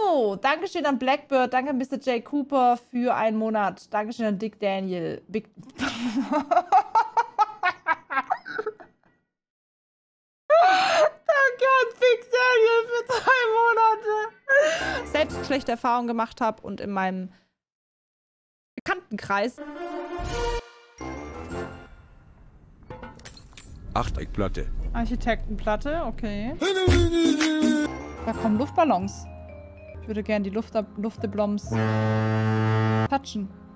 Oh, Dankeschön an Blackbird. Danke Mr. J. Cooper für einen Monat. Dankeschön an Dick Daniel. Danke an Big Daniel für 2 Monate. Selbst schlechte Erfahrungen gemacht habe und in meinem Bekanntenkreis. Achteckplatte. Architektenplatte, okay. Da kommen Luftballons. Ich würde gerne die Luftebloms touchen.